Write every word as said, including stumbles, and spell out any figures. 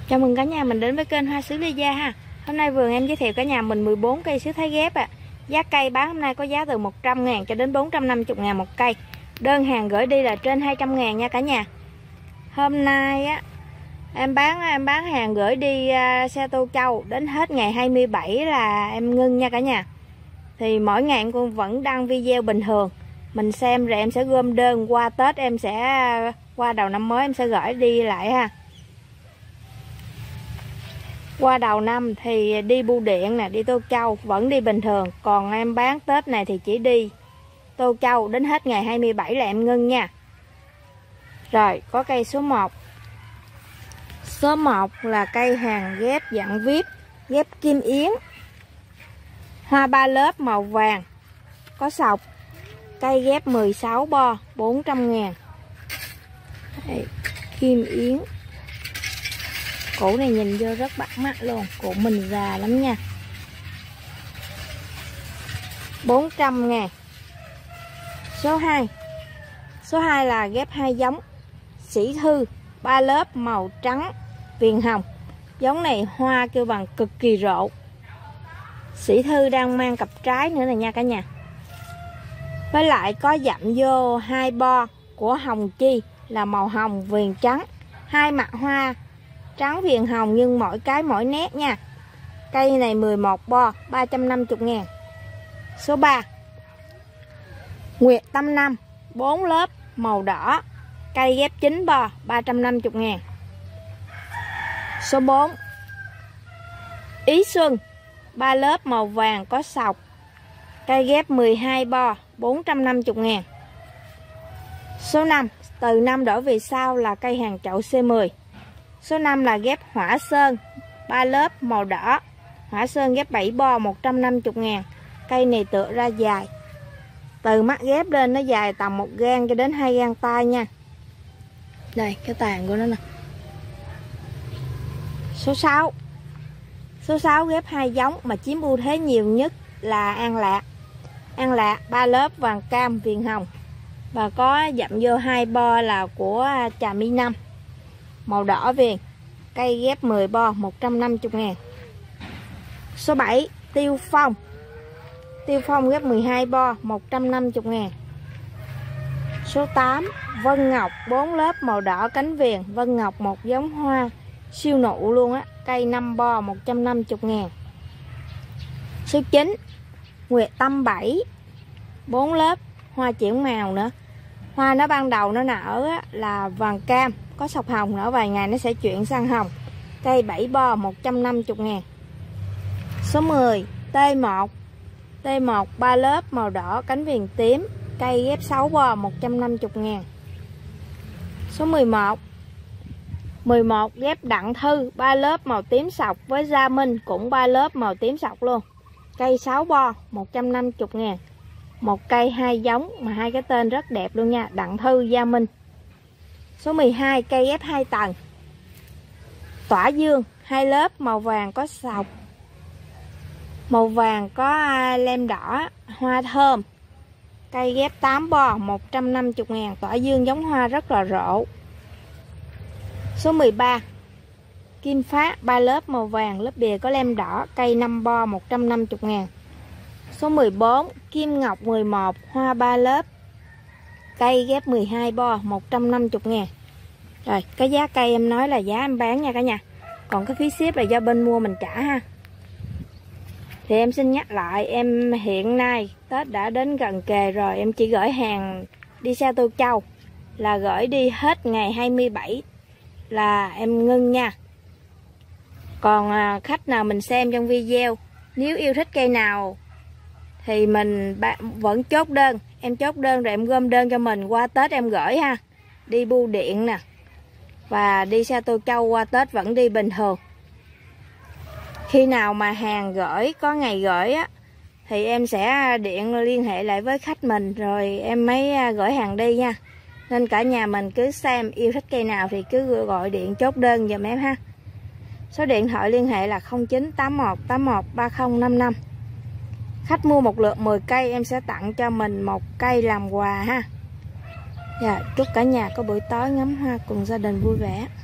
Chào mừng cả nhà mình đến với kênh Hoa Sứ Lê Gia ha. Hôm nay vườn em giới thiệu cả nhà mình mười bốn cây sứ Thái ghép ạ. À. Giá cây bán hôm nay có giá từ một trăm ngàn cho đến bốn trăm năm mươi ngàn một cây. Đơn hàng gửi đi là trên hai trăm ngàn nha cả nhà. Hôm nay á em bán em bán hàng gửi đi uh, xe Tô Châu đến hết ngày hai mươi bảy là em ngưng nha cả nhà. Thì mỗi ngày em cũng vẫn đăng video bình thường. Mình xem rồi em sẽ gom đơn, qua Tết em sẽ qua đầu năm mới em sẽ gửi đi lại ha. Qua đầu năm thì đi bưu điện nè, đi Tô Châu vẫn đi bình thường. Còn em bán Tết này thì chỉ đi Tô Châu đến hết ngày hai mươi bảy là em ngưng nha. Rồi có cây số một. Số một là cây hàng ghép dạng vip, ghép kim yến. Hoa ba lớp màu vàng, có sọc. Cây ghép mười sáu bo, bốn trăm ngàn. Đây, kim yến. Củ này nhìn vô rất bắt mắt luôn, củ mình già lắm nha. bốn trăm ngàn. Số hai. Số hai là ghép hai giống. Sĩ Thư, ba lớp màu trắng, viền hồng. Giống này hoa kêu bằng cực kỳ rộ. Sĩ Thư đang mang cặp trái nữa này nha cả nhà. Với lại có dặm vô hai bo của Hồng Chi là màu hồng viền trắng. Hai mặt hoa trắng viền hồng nhưng mỗi cái mỗi nét nha. Cây này mười một bo, ba trăm năm mươi ngàn. Số ba. Nguyệt Tâm Năm, bốn lớp màu đỏ. Cây ghép chín bo, ba trăm năm mươi ngàn. Số bốn. Ý Xuân, ba lớp màu vàng có sọc. Cây ghép mười hai bo, bốn trăm năm mươi ngàn. Số năm. Từ năm đổi về sau là cây hàng chậu C mười. Số năm là ghép Hỏa Sơn, ba lớp màu đỏ. Hỏa Sơn ghép bảy bo, một trăm năm mươi ngàn. Cây này tựa ra dài. Từ mắt ghép lên nó dài tầm một gang cho đến hai gang tay nha. Đây cái tàn của nó nè. Số sáu. Số sáu ghép hai giống mà chiếm ưu thế nhiều nhất là An Lạc. An Lạc ba lớp vàng cam viền hồng. Và có dặm vô hai bo là của Trà My Năm, màu đỏ viền. Cây ghép mười bo, một trăm năm mươi ngàn. Số bảy. Tiêu Phong. Tiêu Phong ghép mười hai bo, một trăm năm mươi ngàn. Số tám. Vân Ngọc, bốn lớp màu đỏ cánh viền. Vân Ngọc một giống hoa siêu nụ luôn á. Cây năm bo, một trăm năm mươi ngàn. Số chín. Nguyệt Tâm bảy, bốn lớp hoa chuyển màu nữa. Hoa nó ban đầu nó nở á, là vàng cam, có sọc hồng, nở vài ngày nó sẽ chuyển sang hồng. Cây bảy bo, một trăm năm mươi ngàn. Số mười. T một. T một ba lớp màu đỏ cánh viền tím. Cây ghép sáu bo, một trăm năm mươi ngàn. Số mười một. mười một ghép Đặng Thư, ba lớp màu tím sọc với Gia Minh cũng ba lớp màu tím sọc luôn. Cây sáu bo, một trăm năm mươi ngàn. Một cây hai giống mà hai cái tên rất đẹp luôn nha, Đặng Thư, Gia Minh. Số mười hai. Cây ghép hai tầng. Tỏa Dương, hai lớp màu vàng có sọc. Màu vàng có lem đỏ, hoa thơm. Cây ghép tám bo, một trăm năm mươi ngàn. Tỏa Dương giống hoa rất là rộ. Số mười ba. Kim Phát, ba lớp màu vàng, lớp bìa có lem đỏ. Cây năm bo, một trăm năm mươi ngàn. Số mười bốn. Kim Ngọc mười một, hoa ba lớp. Cây ghép mười hai bo, một trăm năm mươi ngàn. Rồi, cái giá cây em nói là giá em bán nha cả nhà. Còn cái phí ship là do bên mua mình trả ha. Thì em xin nhắc lại, em hiện nay Tết đã đến gần kề rồi. Em chỉ gửi hàng đi xe Tô Châu là gửi đi hết ngày hai mươi bảy là em ngưng nha. Còn à, khách nào mình xem trong video, nếu yêu thích cây nào thì mình vẫn chốt đơn. Em chốt đơn rồi em gom đơn cho mình, qua Tết em gửi ha. Đi bưu điện nè, và đi xe Tô Châu qua Tết vẫn đi bình thường. Khi nào mà hàng gửi, có ngày gửi á, thì em sẽ điện liên hệ lại với khách mình rồi em mới gửi hàng đi nha. Nên cả nhà mình cứ xem, yêu thích cây nào thì cứ gọi điện chốt đơn giùm em ha. Số điện thoại liên hệ là không chín tám một tám một ba không năm năm. Khách mua một lượt mười cây em sẽ tặng cho mình một cây làm quà ha. Dạ, chúc cả nhà có buổi tối ngắm hoa cùng gia đình vui vẻ.